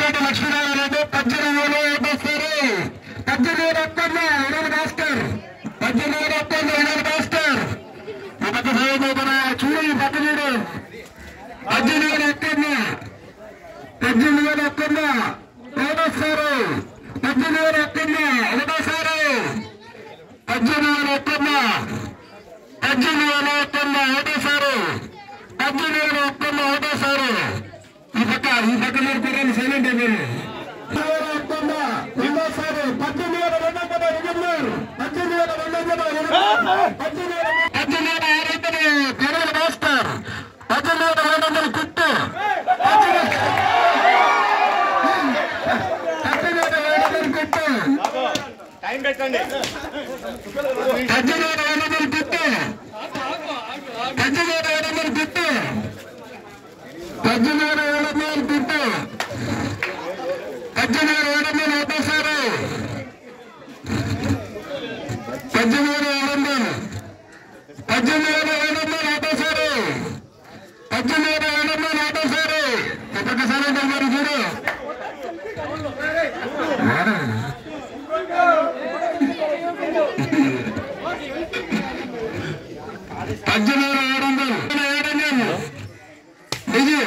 రెడ్డి లక్ష్మీనారాయణ 18,000 వస్తారు. 18,000 వినోద్ భాస్కర్ 18,000 భాస్కర్ ఈ పక్క సాగుతున్న చూడు ఈ పక్క చూడు 18,000 ఒకటోసారు 18,000 ఒకటోసారి 18,000 ఒకటోసారి ఈ పక్క మీరు కూడా సైలెంట్ అయిపోయి 18,000 కరోనా మాస్టర్ 18,200 కుట్టు 18,200 కుట్టు టైం పెట్టండి 18,200 కుట్టు 18,200 కుట్టు 18,200 కుట్టు 18,200 ఒకటోసారి 18,200 ఒకటోసారి 18,200 ఒకటోసారి ఒక్కొక్కసారి మరి చూడు 18,700 ఇది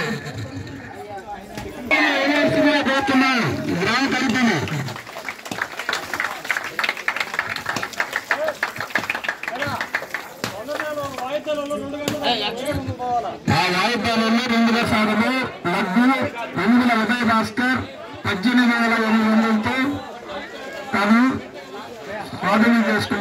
పోతున్నా గ్రామ కలిపి ఆ వాయిద్యాలలో 2 సార్లు లడ్డు 8 ఉదయ్ భాస్కర్ 18,800తో తను స్వాధీనం చేసుకున్నారు.